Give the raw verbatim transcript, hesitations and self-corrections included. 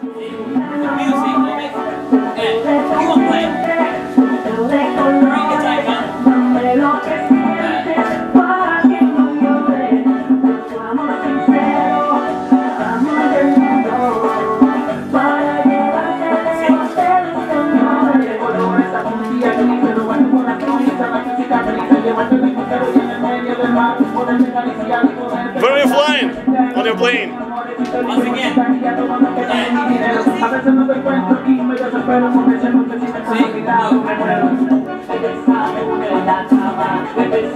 Where are you flying? On your plane? Once again. Sí.